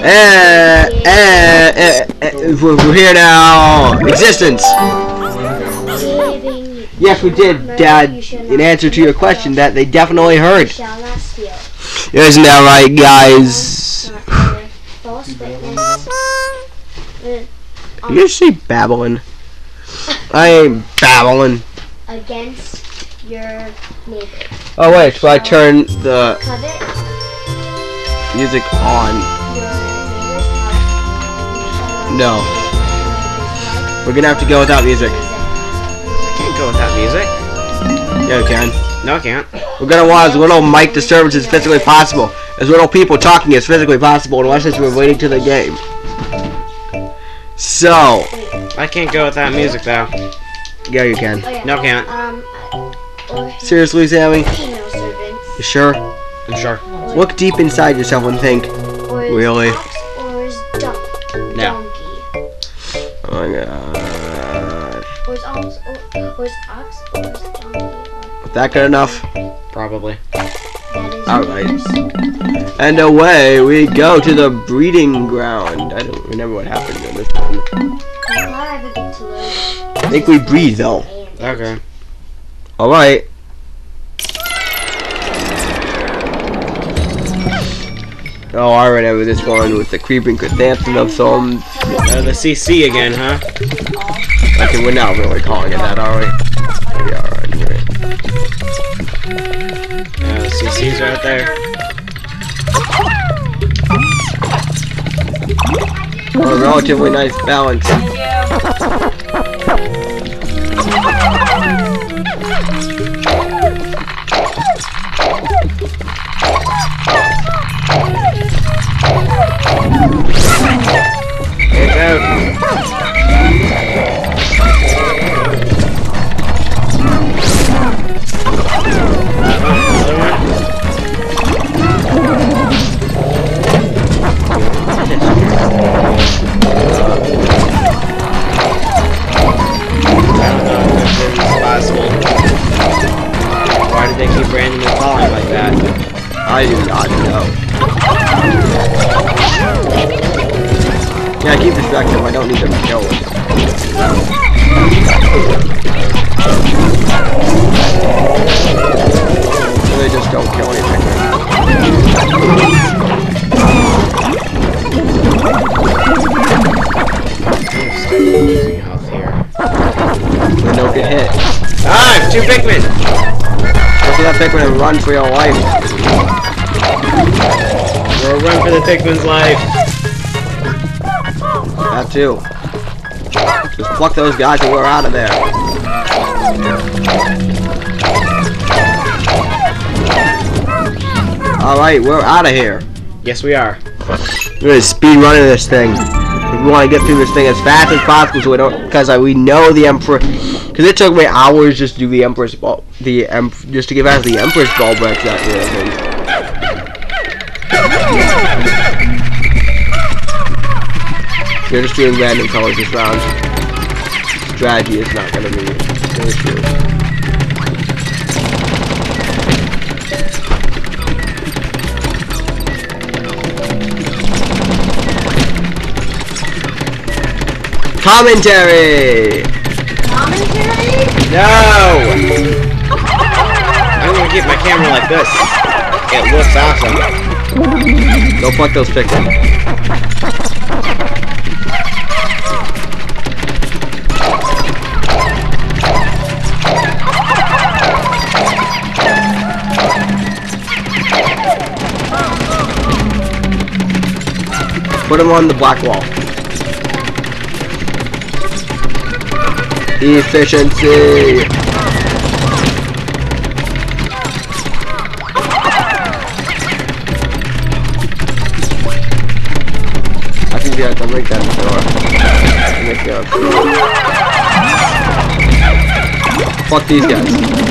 We're here now. Existence. Yes, we did, Dad. In answer to your question, that they definitely heard. Isn't that right, guys? You say babbling? I ain't babbling. Against your neighbor. Oh wait, so I turn the music on. No. We're gonna have to go without music. I can't go without music. Yeah, you can. No, I can't. We're gonna want as little mic disturbance as physically possible. As little people talking as physically possible, unless we're waiting to the game. So. I can't go without music though. Yeah, you can. No, I can't. Seriously, Sammy? You sure? I'm sure. Look deep inside yourself and think. Really? No. Oh my god. Was that good enough? Probably. Alright. And away we go to the breeding ground. I don't remember what happened in this one. I think we breed though. Okay. Alright. Oh, I remember this one with the creeping chrysanthemum songs. The CC again, huh? Okay, we're not really calling it that, are we? We are, anyway. Yeah, the CC's right there. A relatively nice balance. Get out. Another one. Why did they keep randomly falling like that? I do not know. Yeah, keep distracted. I don't need them to kill it. So they just don't kill anything. Losing health here. They don't get hit. Ah, I have 2 Pikmin! Go for that Pikmin and run for your life. Or run for the Pikmin's life. That too. Just pluck those guys and we're out of there. Alright, we're out of here. Yes, we are. We're gonna speed running this thing. We want to get through this thing as fast as possible so we don't, because we know the Emperor, because it took me hours just to do the Empress ball, just to get past the Empress ball break that thing. You're just doing random colors this round. Strategy is not going to be an issue. Commentary! Commentary? No! I'm gonna keep my camera like this. It looks awesome. Go pluck those Pikmin. Put them on the black wall. Efficiency! I think you have to break that door. Fuck these guys.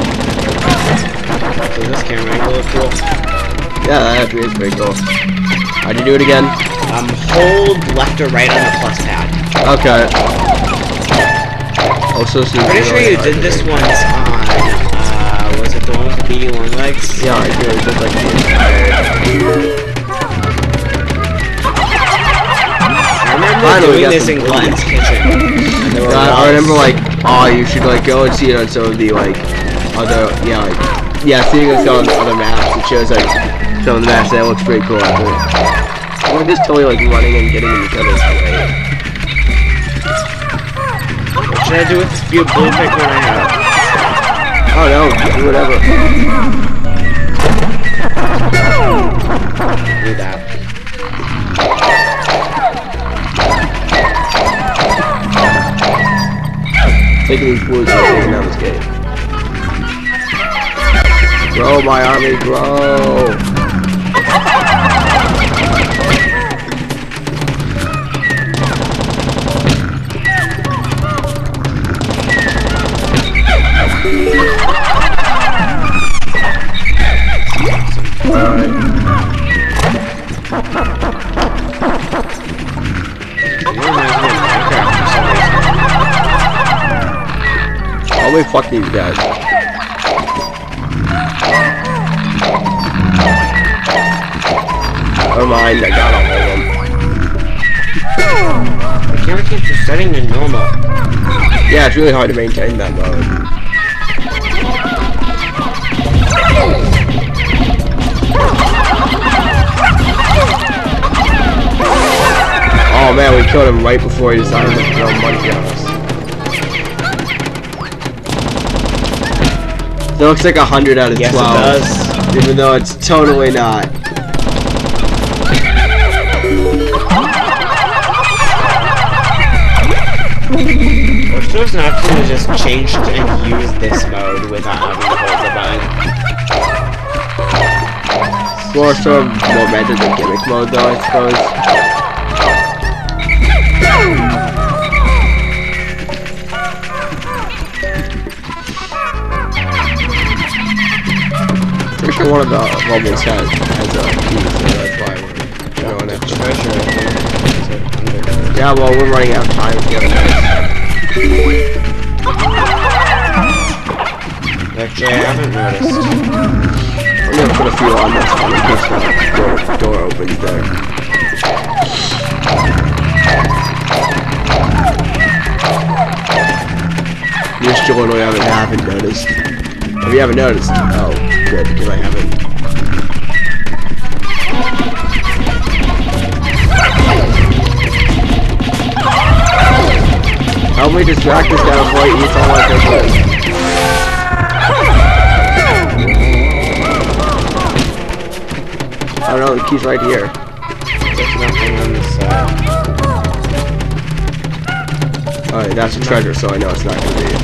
So this camera angle looks cool. Yeah, that actually is pretty cool. How'd you do it again? Hold left or right on the plus pad. Okay. Also, so Pretty sure you did this once on, was it the one with the beady long legs? Yeah, I did. Just like the Finally, doing got this some in food. Glenn's kitchen. And there were I remember walls. like, oh, you should like go and see it on some of the like other, seeing it on other maps. It shows like some of the maps. That looks pretty cool. I think. We're just totally like running and getting in each other's way. What should I do with this blue Pikmin I have? Oh no, do whatever. Do that. Taking these blues and taking down this gate. Grow, my army, grow! Let me fuck these guys. Never mind, I got all of them. I can't keep just setting in normal. Yeah, it's really hard to maintain that mode. Oh man, we killed him right before he decided to throw money at us. It looks like 100 out of 12. Yes, it does. Even though it's totally not. Or so it's not to just change and use this mode without having to hold the button. More sort of more better than gimmick mode though, I suppose. Pretty sure one of the levels has a key, so that's why we're going at Treasure, I think. Yeah, well, we're running out of time to get a nice. Actually, I haven't noticed. I'm gonna put a few on this one in case the door opens there. You're still one I haven't noticed. If you haven't noticed, oh, good, because I haven't. Help me distract this guy before he eats all my fish. I don't know, the key's right here. There's nothing on this side. Alright, that's a treasure, so I know it's not gonna be.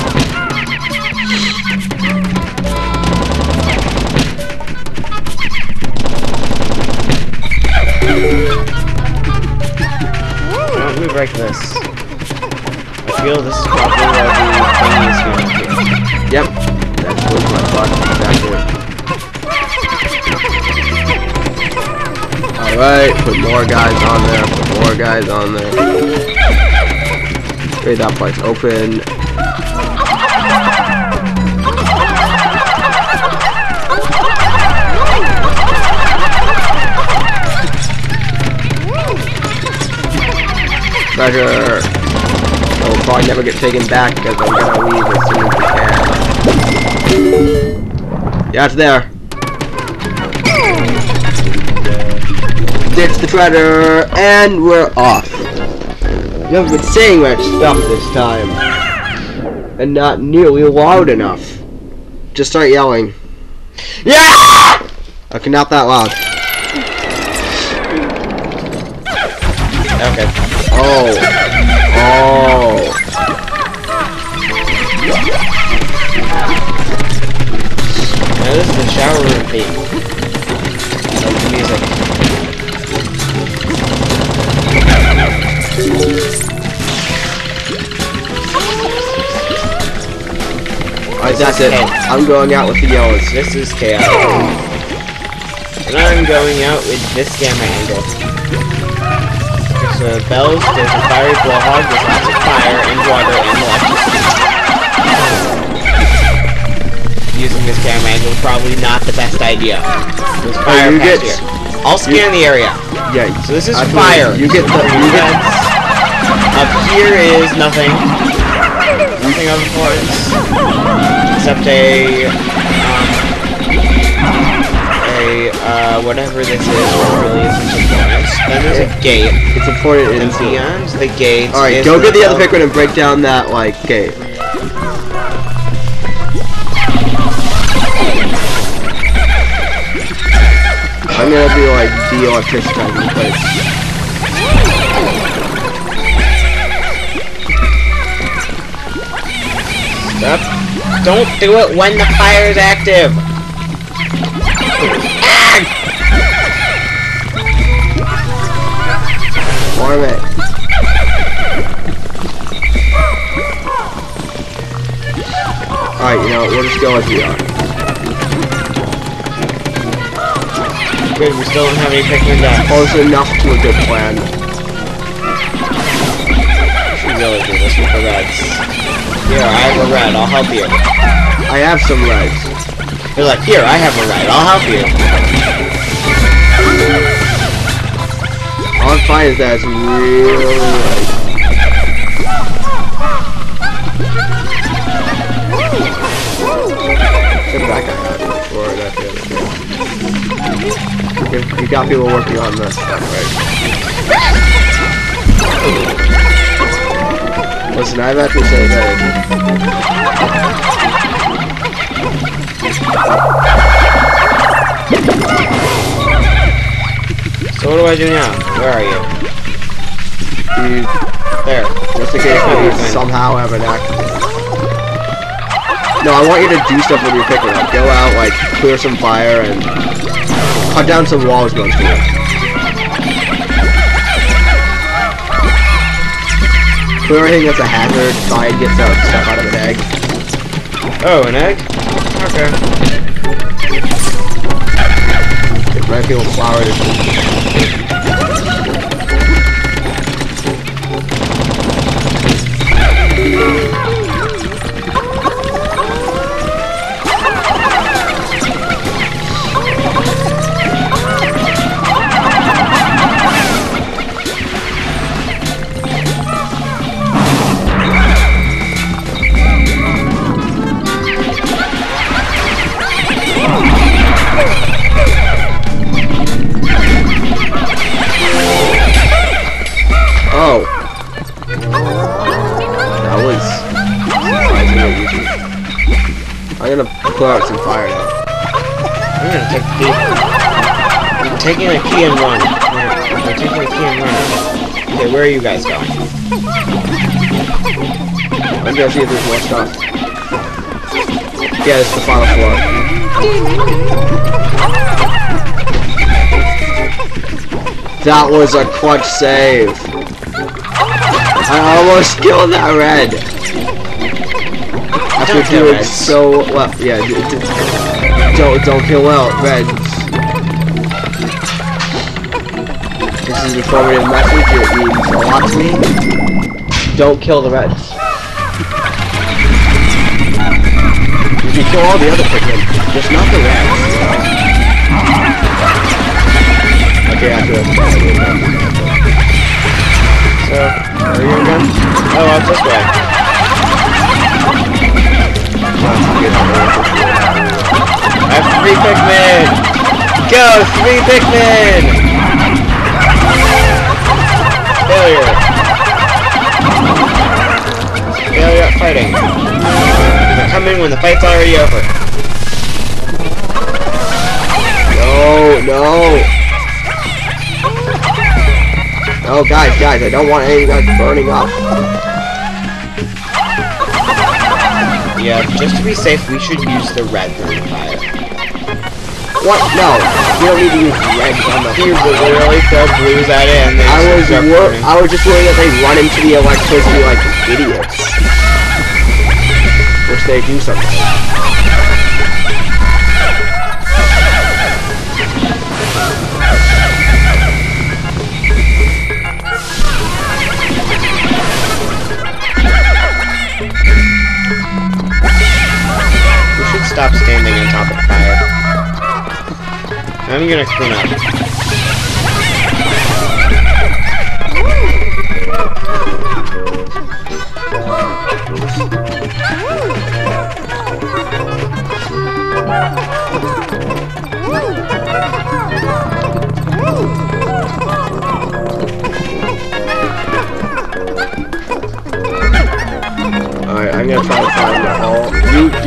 Don't move like this. I feel this is probably where the thing is going to be. Yep, that's what my thought exactly. Alright, put more guys on there, put more guys on there. Okay, that part's open. Treasure! I will probably never get taken back because I'm gonna leave as soon as we can. Yeah, it's there. Ditch the treasure, and we're off. You haven't been saying much stuff this time. And not nearly loud enough. Just start yelling. Yeah! Okay, not that loud. Okay. Oh. Oh. Now this is the shower room theme. Like the music. Alright, that's it. I'm going out with the yellows. This is chaos. And I'm going out with this gamma angle. There's bells, there's a fiery blowhog, there's lots of fire and water and electricity. Using this camera angle is probably not the best idea. There's fire you past get- here. I'll scan the area. Yeah. So this is that's fire. You get the. You get. Up here is nothing. Nothing of importance. Except whatever this is, really isn't important. Then there's a gate. It's important. And beyond the gate. All right, go get the other Pikmin and break down that like gate. I'm gonna be like de-electricizing the place. Stop. Don't do it when the fire is active. Warm it. Alright, you know, we'll just go as we are. Good, we still don't have any Pikmin left. Close enough to a good plan. We should really do this with the reds. Here, I have a red, I'll help you. I have some reds. You're like, here, I have a red, I'll help you. All I'm finding is that it's really like... Get back at that, or that's the other thing. You got people working on this stuff, right? Listen, I've had to say that. So what do I do now? Where are you? There. Just in case you somehow have an accident. No, I want you to do stuff when you're picking up. Go out, like, clear some fire and cut down some walls going through it. Clear anything that's a hazard, try and get some stuff out of an egg. Oh, an egg? Okay. Get red people flour this shit. Oh. That was surprisingly easy. I'm gonna put out some fire now. I'm gonna take the key. I'm taking a key and run. I'm taking a key and run. Okay, where are you guys going? I'm gonna see if there's more stuff. Yeah, it's the final floor. That was a clutch save. I almost killed that red. After doing so well, yeah. Don't kill out reds. This is an informative message. It means a lot to me. Don't kill the reds. You can kill all the other Pikmin, just not the reds. Okay, after this. So, where are you again? Oh, out this way. I have 3 Pikmin! Go! 3 Pikmin! Failure. Failure at fighting. Come in when the fight's already over. No. Oh, guys, I don't want any of you guys burning up. Yeah, just to be safe, we should use the red fire. What? No, you don't need to use reds on the. You literally throw blues at it and they I was just worried that they run into the electricity like idiots. Which they do sometimes. Stop standing on top of the fire. I'm gonna clean up.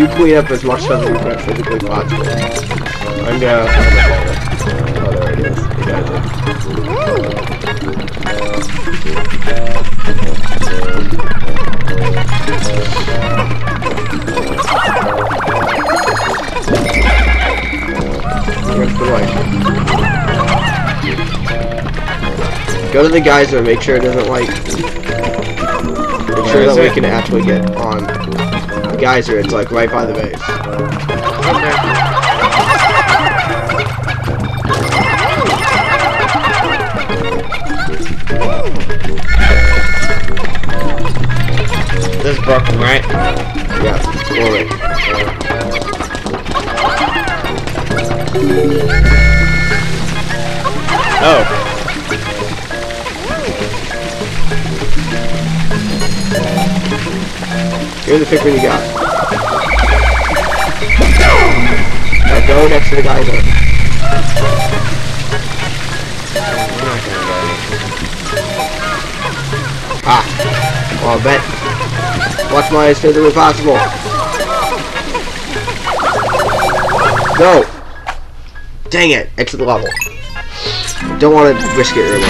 do clean up as much stuff as you can physically possible. I'm gonna find the folder. Oh, there it is. You guys are. Where's the light? Go to the geyser, make sure it doesn't like. Make sure that we can actually get on the geyser. It's like right by the base. Okay. This is broken, right? Yeah, explore it. Oh. Here's the pick when you got. Now go next to the geyser. Ah. Well, I bet. Watch my as physically possible. Go! Dang it! Exit the level. Don't want to risk it really.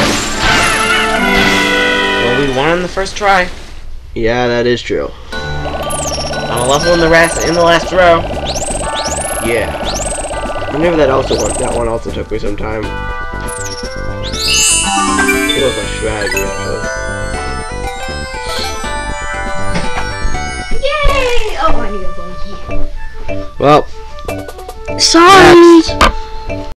Well, we won on the first try. Yeah, that is true. On a level in the last row. Yeah. Maybe that one also took me some time. It was my strategy actually. Yay! Oh, I need a buggy. Well, Sorry! next.